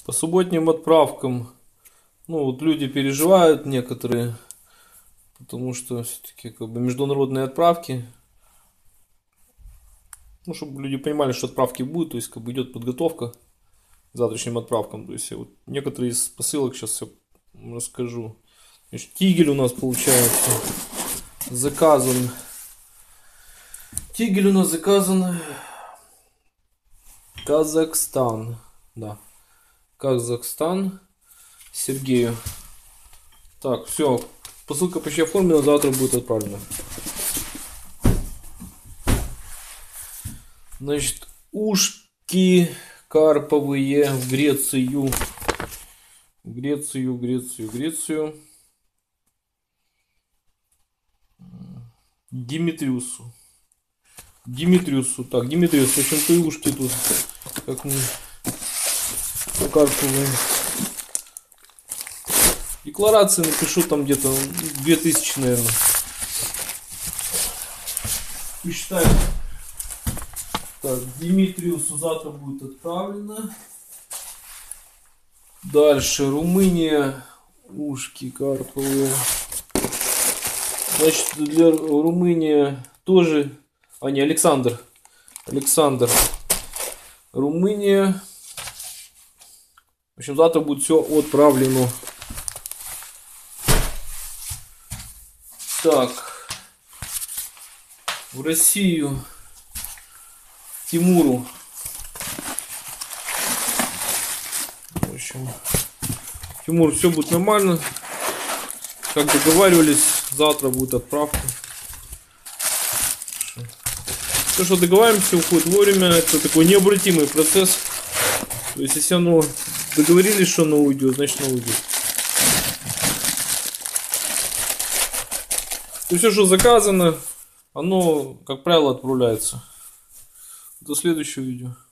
По субботним отправкам, ну вот люди переживают некоторые, потому что все-таки как бы международные отправки, ну чтобы люди понимали, что отправки будут, то есть как бы идет подготовка к завтрашним отправкам. То есть я вот некоторые из посылок сейчас я расскажу. Значит, тигель у нас получается заказан. Тигель у нас заказан Казахстан. Да. Казахстан. Сергею. Так, все. Посылка почти оформлена, завтра будет отправлена. Значит, ушки карповые в Грецию. Грецию. Димитриусу. Так, Димитриус, в общем, твои ушки тут, как мы, карповые. Декларации напишу там где-то 2000, наверное. И считаю. Так, Димитриусу завтра будет отправлено. Дальше, Румыния. Ушки карповые. Значит, для Румынии тоже... А, не, Александр. Румыния. В общем, завтра будет все отправлено. Так. В Россию. Тимуру. В общем, Тимур, все будет нормально. Как договаривались, завтра будет отправка. Все, что договариваемся, уходит вовремя. Это такой необратимый процесс. То есть, если оно договорились, что оно уйдет, значит оно уйдет. И все, что заказано, оно, как правило, отправляется. До следующего видео.